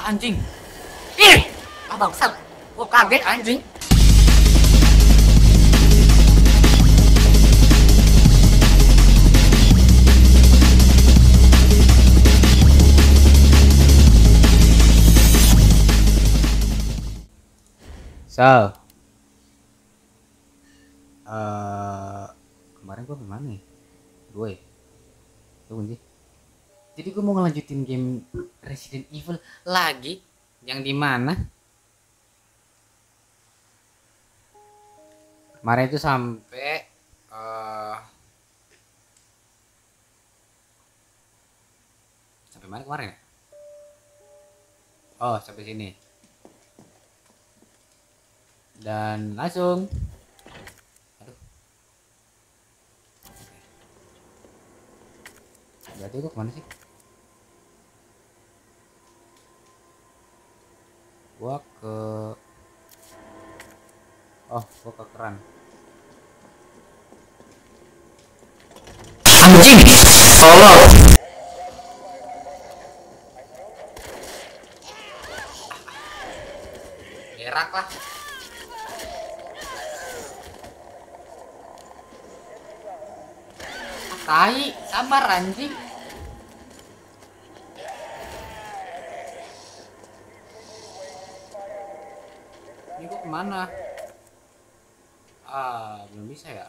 anjing. Ih, bangsat. Gua kaget anjing. So, kemarin gua gimana nih? Gue, tunggu sih. Jadi gue mau ngelanjutin game Resident Evil lagi, yang di mana kemarin itu sampai sampai mana kemarin ya? Oh, sampai sini. Dan langsung. Aduh. Berarti gue kemana sih? Gua ke gua ke keran. Anjing, tolong. Berak lah. Tai, sabar anjing. Ini gua kemana? Belum bisa ya.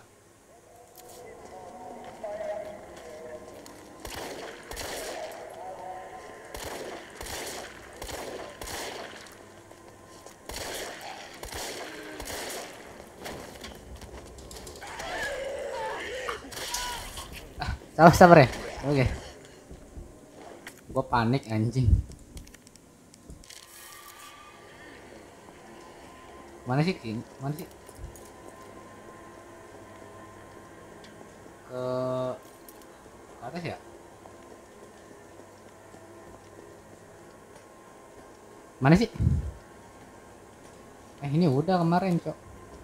Sabar ya. Oke. Gua panik anjing. Mana sih King? Mana sih? Ke atas ya? Mana sih? Ini udah kemarin, Cok.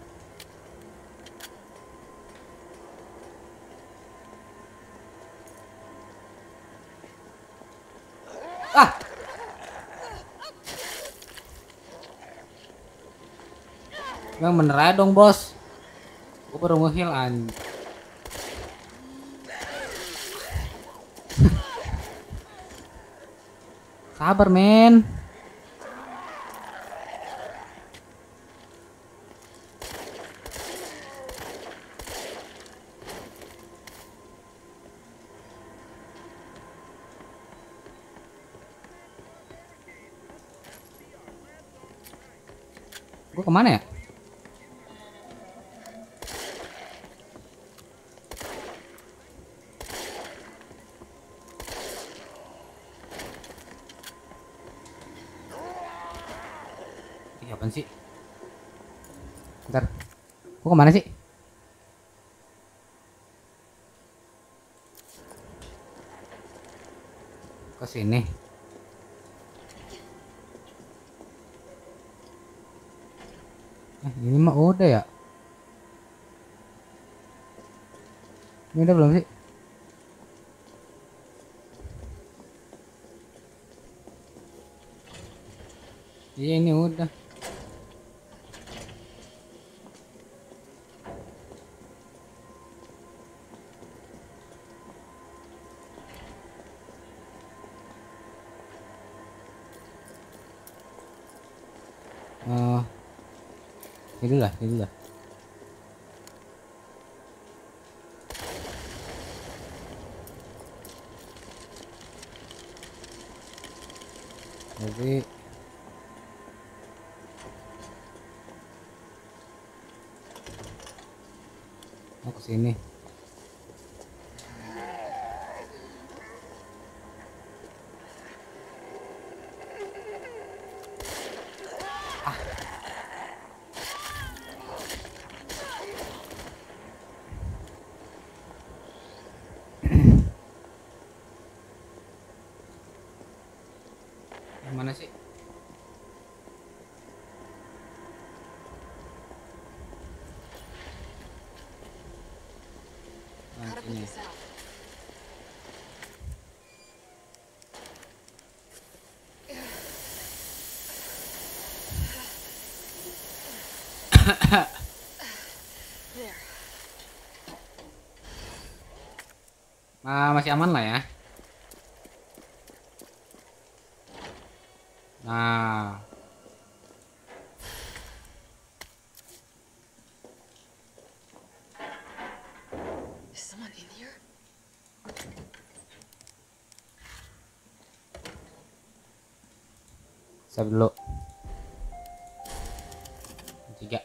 Yang bener aja dong, Bos. Gue baru nge-heal Sabar, men. Gue kemana ya? Apaan sih? Bentar. Gua kemana sih? Ke sini. Ini mah udah ya? Ini udah belum sih? Iya, ini udah. Inilah. Jadi mau ke sini. Yang mana sih? Ini. There. Nah, masih aman lah ya. Nah, Is someone in here? save dulu. 3.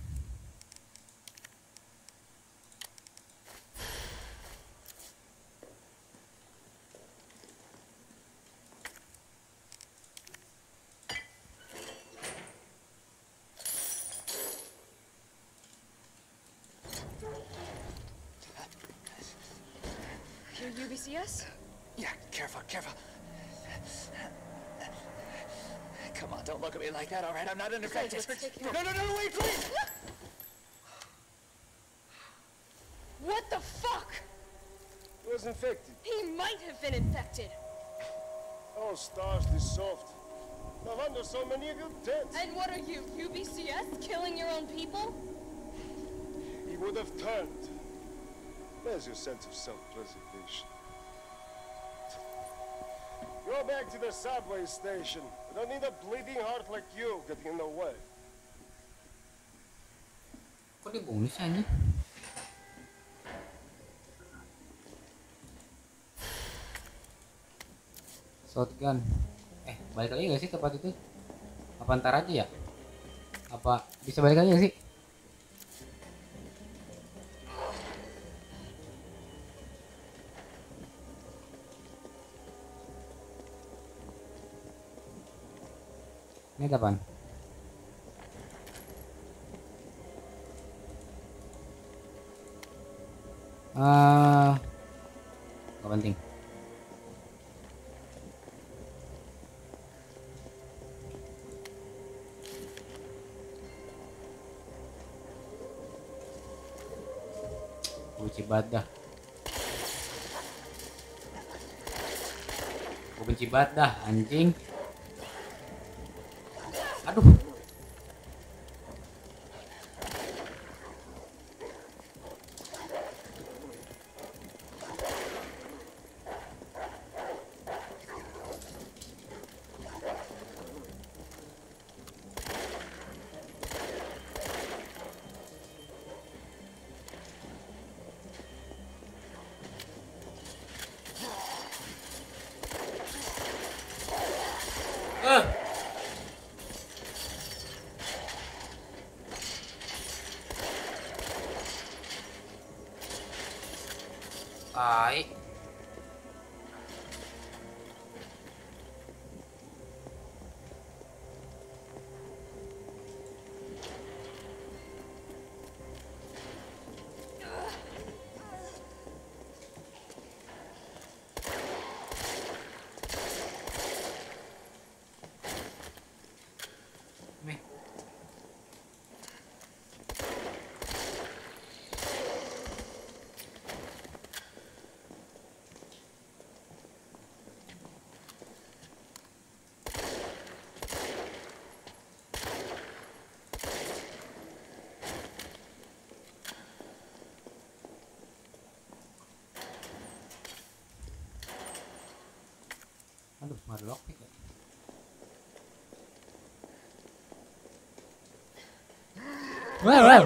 You're UBCS? Yeah, careful, careful. Come on, don't look at me like that, all right? I'm not infected. let's take No, no, no, wait, please! What the fuck? He was infected. He might have been infected. Oh, stars, this soft. No wonder so many of you dead. And what are you, UBCS? Killing your own people? He would have turned. Where's your sense of self-preservation? Go back to the subway station. We don't need a bleeding heart like you getting in the way. Kok dibunuh sih anjing? Shotgun. Balik lagi gak sih tempat itu? Apa ntar aja ya? Apa bisa balik lagi gak sih? Ini apaan? Gak penting. Benci banget dah. Gue benci banget dah, anjing. Aduh. Tai. Nih. Aduh, nggak ada lockpick ya. Wow.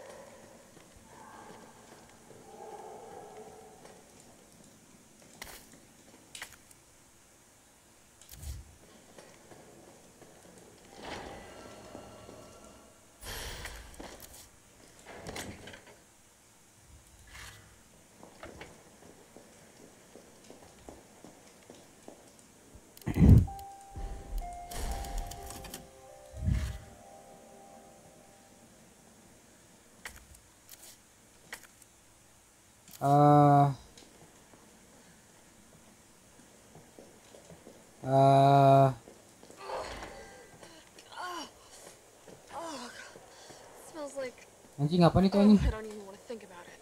Eh eh Smells like... anjing apa nih tuh Oh, anjing? I don't even want to think about it.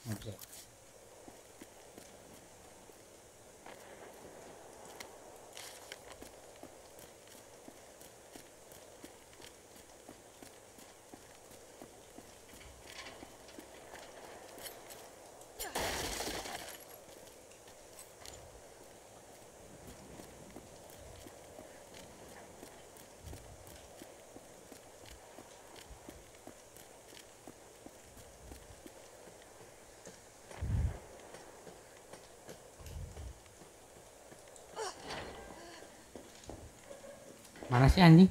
Nggak bisa. Mana sih anjing?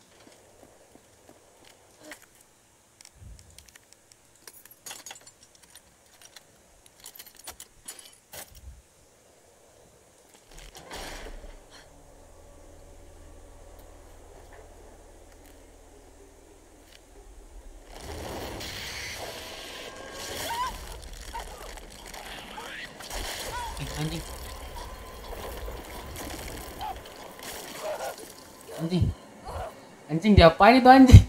Anjing. Anjing. Anjing diapain itu anjing?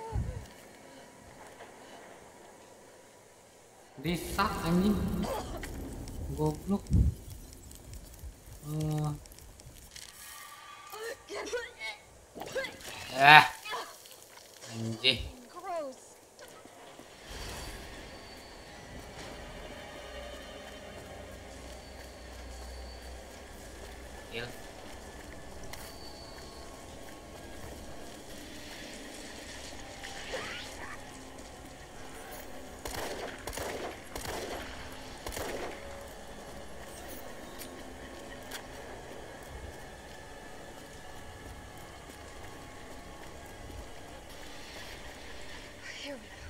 Disak anjing. Goblok. Anjing. Gross. Kill. Here we go.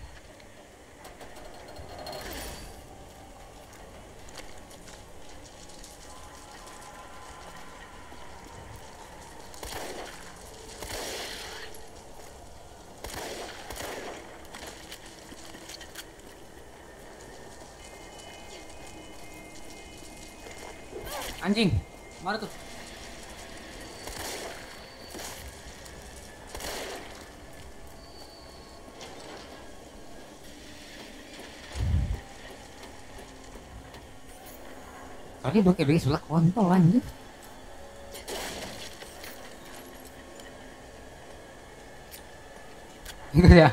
Anjing. Mana tuh? Kali dua kayak sebelah kontol anjing. Gitu ya.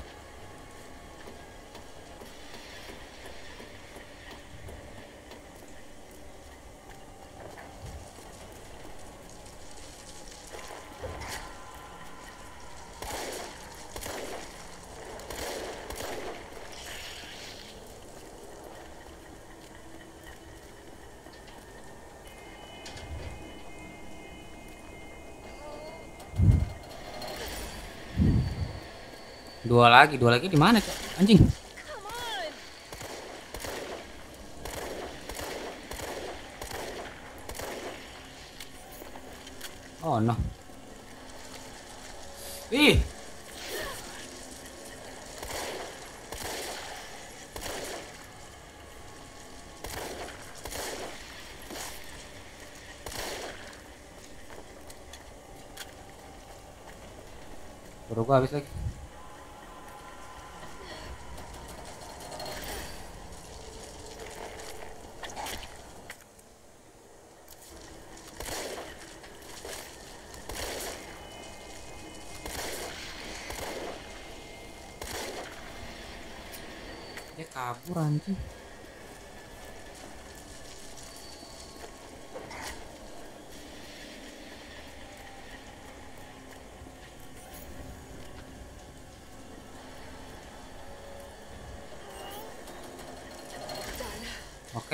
Dua lagi di mana, Cok? Anjing. Come on. Oh no. Ih. Baru gua habis lagi. Dia kabur anjing. Oke.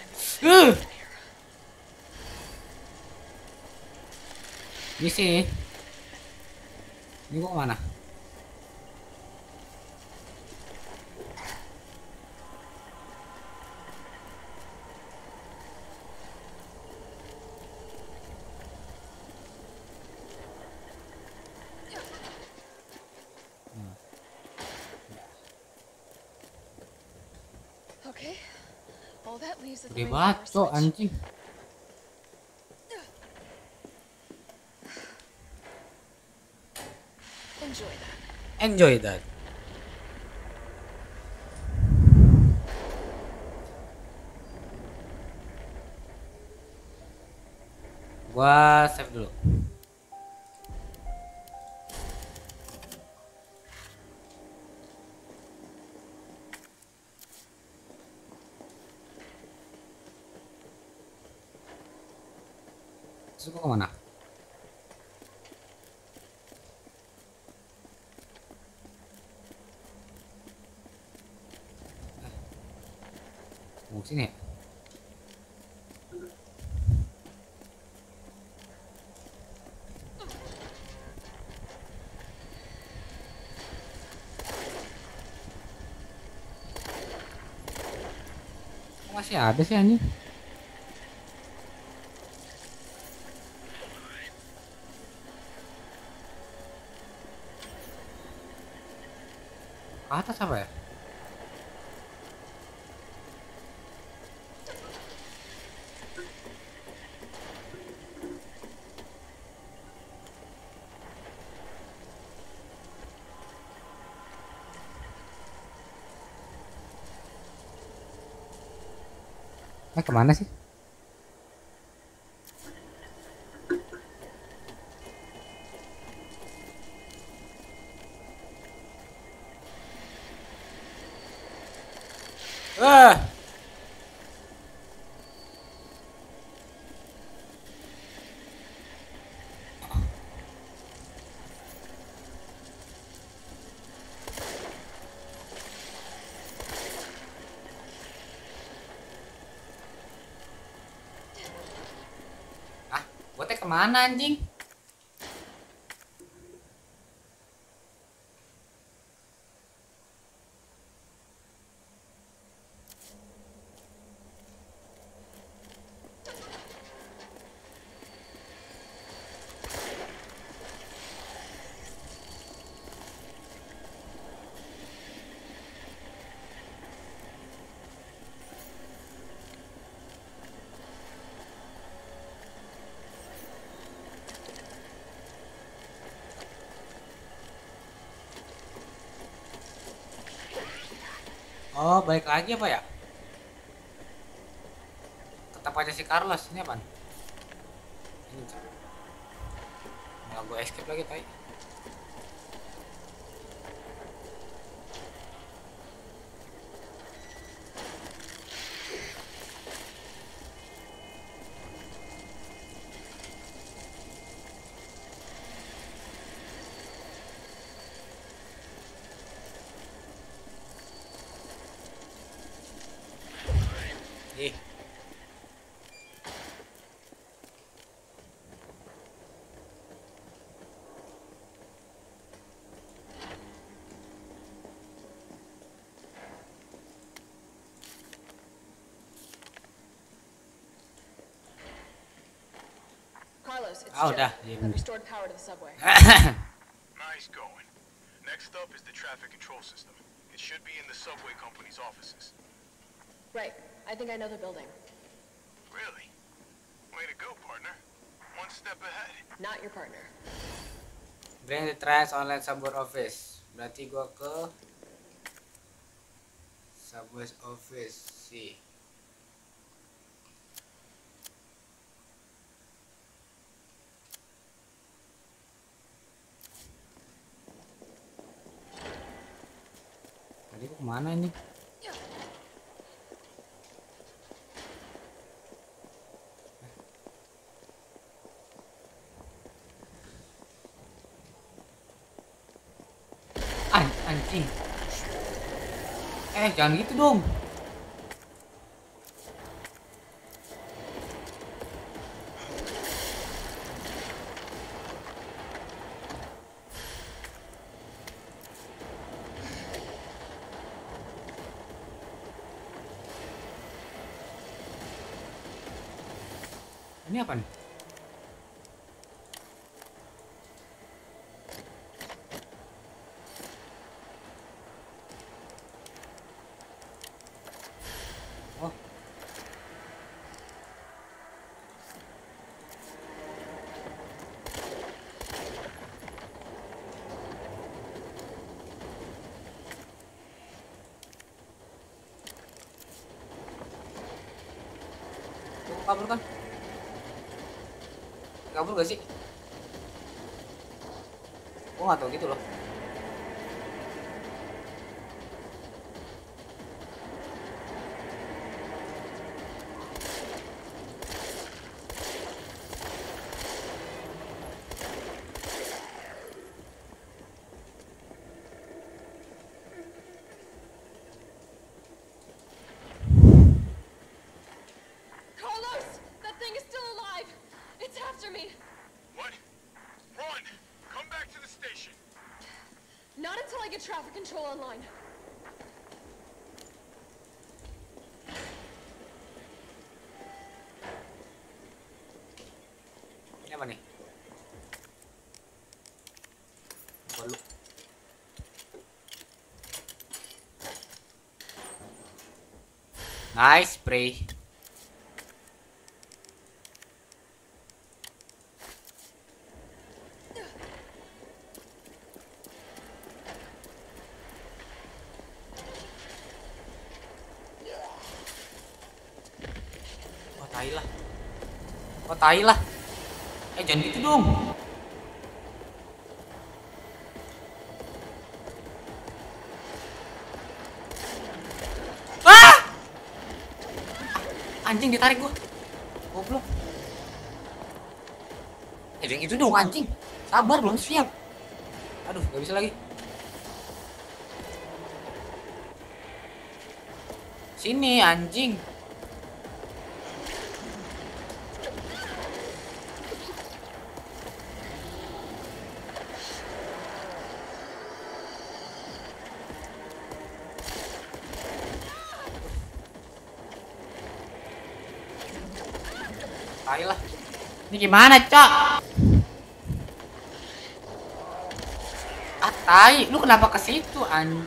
Ini sih. Ini gua mana? Okay. All that leaves is Gede the banget, power Cok, switch. anjing. Enjoy that. Enjoy that. Gua save dulu. Terus gua kemana? Mau sini ya? Kok masih ada sih anjing? Ke atas apa ya? Kemana sih? Ah! Gue teh kemana anjing? Oh, balik lagi apa ya? Ke tempatnya si Carlos. Ini apaan? Ini nggak gue escape lagi tadi. Ih. Carlos, it's Ah, Jill. udah. I've restored power to the subway. Nice going. Next up is the traffic control system. It should be in the subway company's offices. Right. I think I know the building. Really? Way to go, partner. One step ahead. Not your partner. Bring the trash online subway office. Berarti gua ke subway office sih. Tadi gua kemana ini? Anjing. Jangan gitu dong. Ini apa nih? Oh. Kabur kan? kabur gak sih? Gua nggak tahu gitu loh. Carlos! That thing is still alive! It's after me! What? Run! Come back to the station. Not until I get traffic control online. Ini apa nih? Bolu. Nice spray. Oh tai lah. Oh tai lah. Jangan gitu dong. Ah! Anjing ditarik gua. Goblok. Jangan gitu dong anjing. Sabar belum siap. Aduh, gak bisa lagi. Sini anjing. Ayolah. Ini gimana, Cok? Ah, tai. Lu kenapa ke situ, anjing?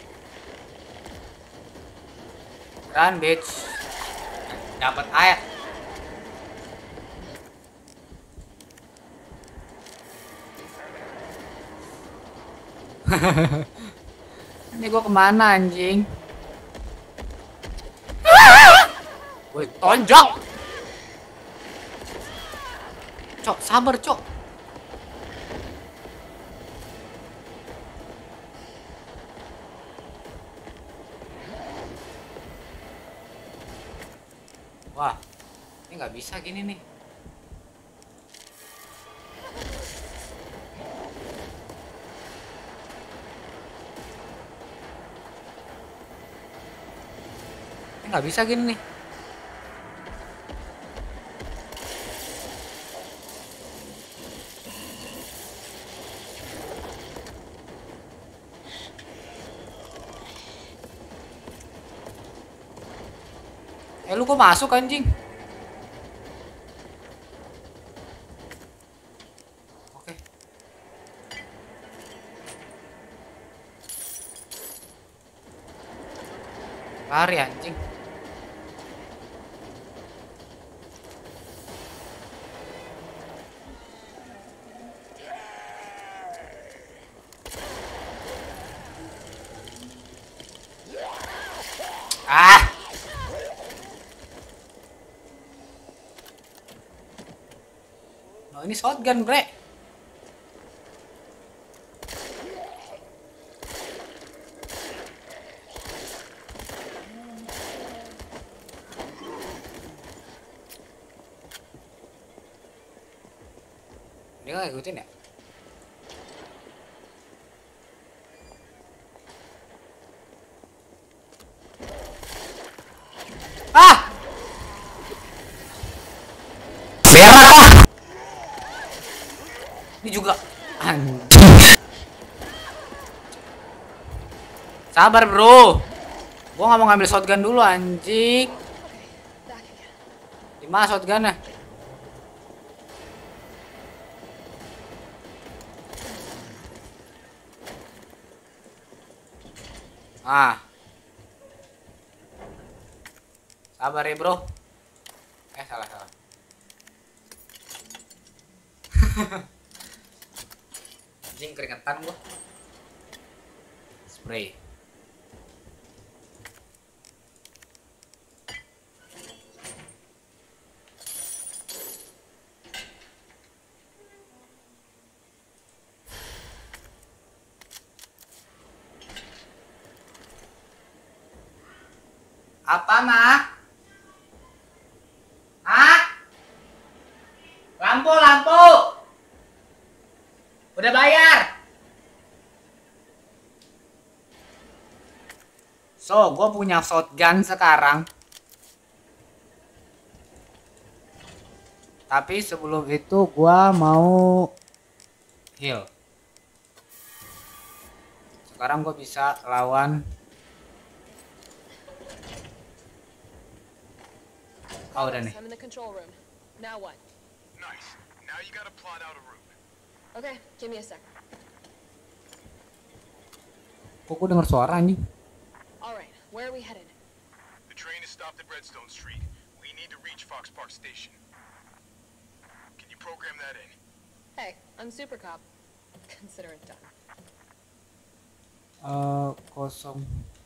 Run, bitch. Dapat air. Ini gua kemana, anjing? Woi, tonjok. Cok, sabar, Cok. Wah, ini nggak bisa gini nih. Ini nggak bisa gini nih. Lu kok masuk anjing? Oke. Lari anjing. Ah! Oh, ini shotgun, bre. Dia nggak ngikutin ya? Ah! Berak! Ini juga anjing. Sabar, bro. Gua nggak mau ngambil shotgun dulu, anjing. Di mana shotgunnya? Ah. Sabar ya, bro. Salah. Anjing keringetan gua. Spray. Apa, Mak? Hah? Lampu, lampu. Udah bayar. So, gue punya shotgun sekarang. Tapi sebelum itu gue mau heal. Sekarang gue bisa lawan. Oh, udah nih. I'm in the control room. Now what? Nice. Now you gotta plot out a route. Okay, give me a sec. Kok gue denger suara anjing? All right, where are we headed? The train is stopped at Redstone Street. We need to reach Fox Park Station. Can you program that in? Hey, I'm Super Cop. Consider it done. Kosong.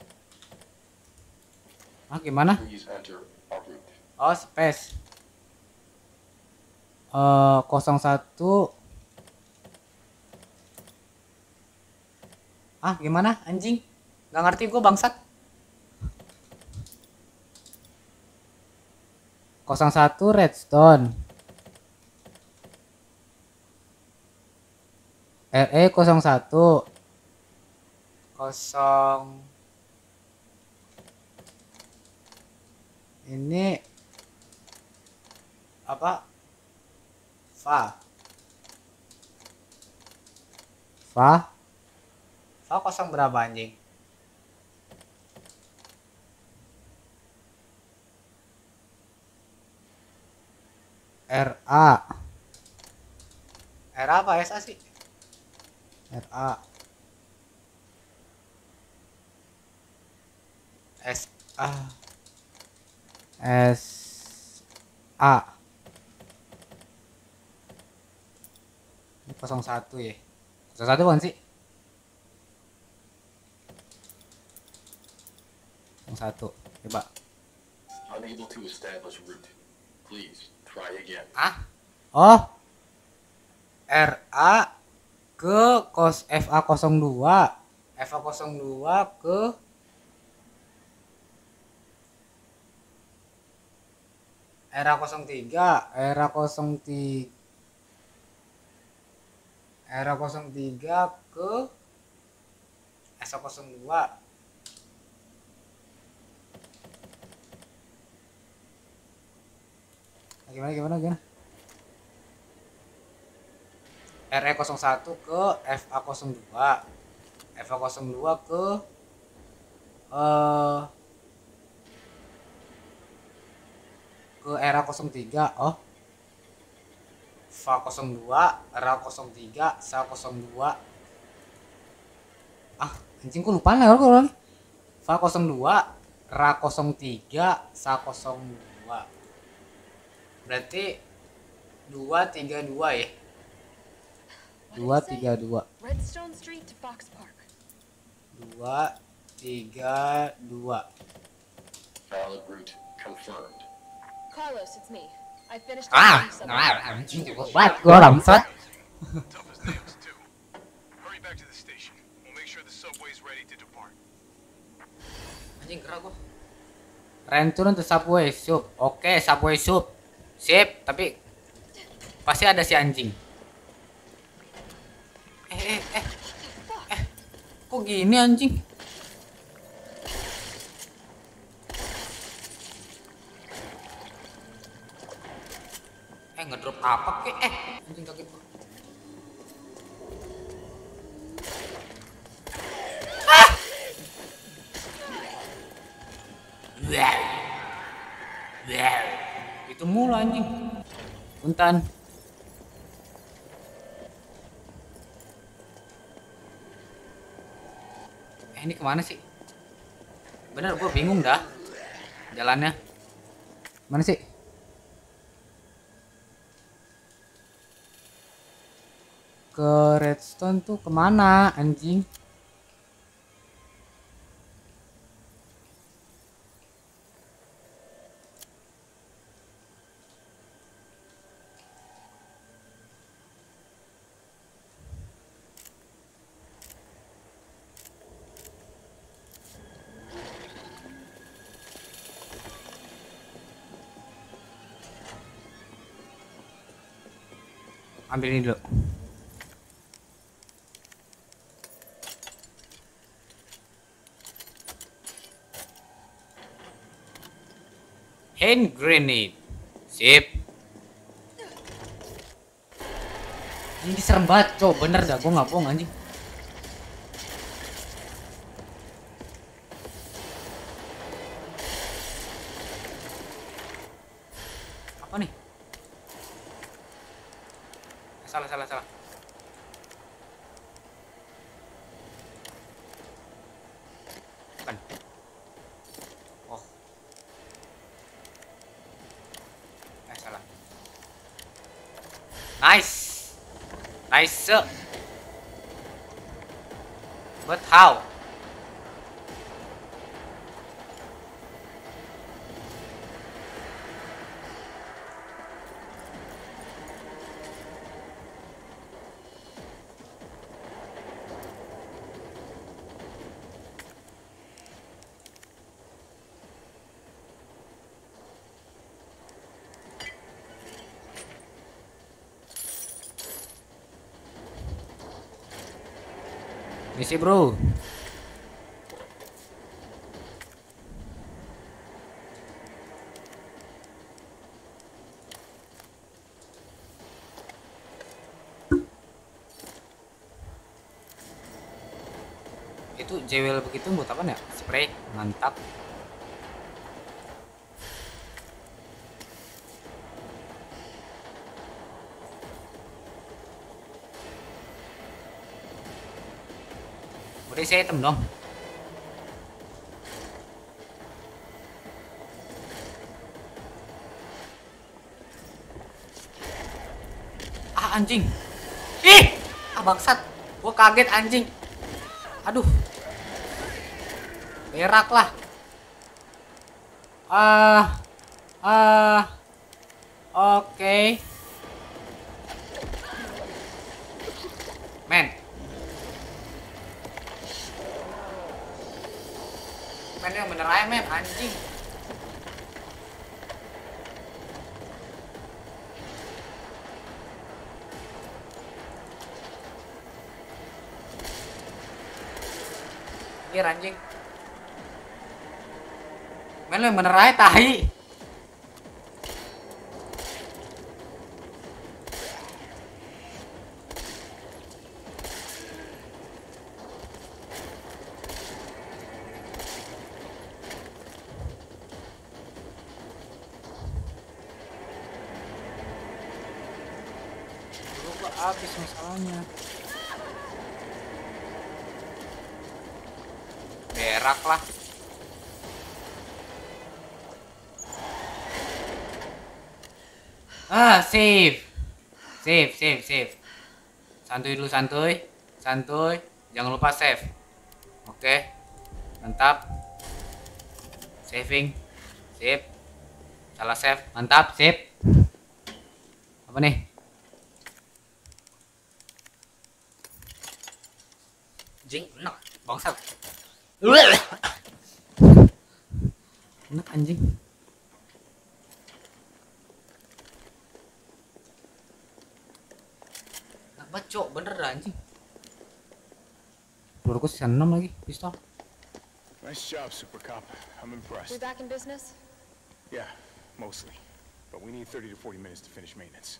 Ah, gimana? Please enter our route. Oh, space. 01. Ah, gimana anjing? Gak ngerti gue bangsat. 01 Redstone. RE 01. 0. Ini apa? Fa 0 berapa anjing? RA apa SA sih? RA SA SA ini 01 ya. 01 bukan sih? 01 coba. Unable to establish route. Please try again. Oh, RA ke FA02 FA02 ke era 03 ke SA02. Gimana? RE01 ke FA02. FA02 ke era 03. Oh. FA02, RA03, SA02. Ah, anjing gua lupa lah kalau ini. FA02, RA03, SA02. Berarti 232 ya. 232. Redstone Street to Fox Park. 232. Valid route confirmed. Carlos, it's me. I finished. Anjing gua bangsat. Tough as nails, too. Hurry back to the station. We'll make sure the subway's ready to depart. Anjing gerak gua. Return to subway soup. Oke, subway soup. Sip, tapi pasti ada si anjing. Kok gini anjing? Ngedrop apa kek? Anjing kaget gua. Itu mulu anjing. Punten. Ini kemana sih? Bener gue bingung dah jalannya. Mana sih? Ke Redstone tuh kemana anjing? ambil ini dulu. Hand grenade. Sip. Ini serem banget, cok. Bener dah, gua nggak bohong anjing. Apa nih? Salah. Bukan. Oh. Salah. Nice. But how? Misi bro. Itu jewel begitu buat apa ya? Spray, mantap. Udah saya item dong. Ah anjing. Ih, bangsat. Gua kaget anjing. Aduh. Berak lah. Oke. Men. Men yang bener aja men, anjing. Anjir anjing. Men lu yang bener aja tahi. Habis masalahnya. Berak lah. Save. Santuy dulu, santuy. Jangan lupa save. Oke. Mantap. Saving. Sip. Salah save. Mantap, sip. Apa nih? Jing, enak, bangsat. Enak anjing. Enak banget, cok, bener dah anjing. Peluruku sisa 6 lagi, pistol. Nice job, Super Cop. I'm We impressed. back in business? Yeah, mostly. But we need 30 to 40 minutes to finish maintenance.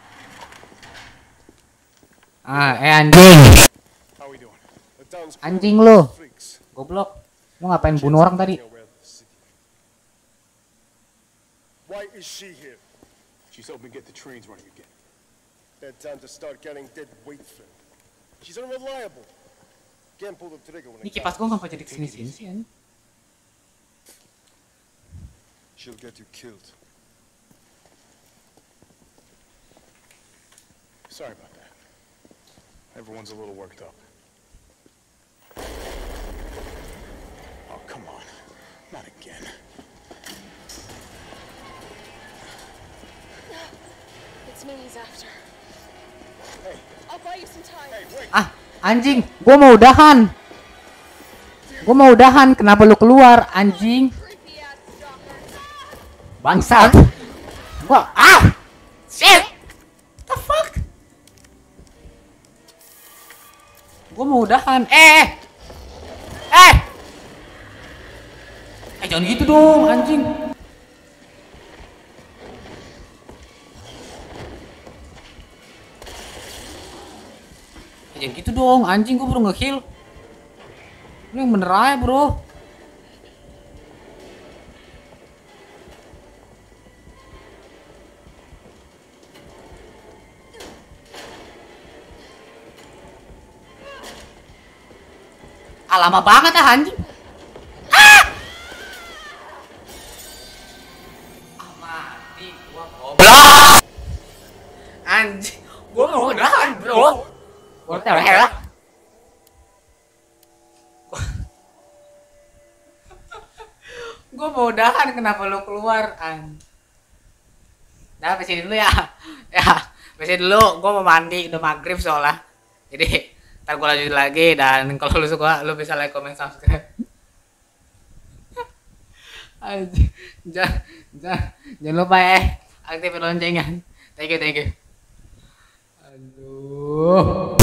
Anjing. How are we doing? Anjing lu. Goblok. Lu ngapain bunuh orang tadi? Why is she here? She's helping get the trains running again. Bad time to start getting dead weight for her. She's unreliable. Can't pull the trigger when Ini it kipas counts. gua ngapa jadi kesini-sini sih anjing? She'll get you killed. Sorry about that. Everyone's a little worked up. Oh, come on. Not again. It's me he's after. Hey, I'll buy you some time. hey, wait! Anjing, gua mau udahan. Kenapa lu keluar, anjing? Creepy ass stalker. Bangsat. Wah, shit. What the fuck? Gue mau udahan. Jangan gitu dong, anjing. Jangan gitu dong, anjing. Gue baru nge-heal. Lu yang bener aja, bro. Lama banget anjing. Mati gua goblok. Anjing, gua mau udahan, bro. Gua terhela. Gua mau udahan, kenapa lu keluar, Nah, sampai sini dulu ya. Sampai sini dulu. Gua mau mandi, udah maghrib soalnya. Jadi ntar gue lanjut lagi, dan kalau lu suka lu bisa like, comment, subscribe. Jangan lupa aktifin loncengnya. Thank you. Aduh.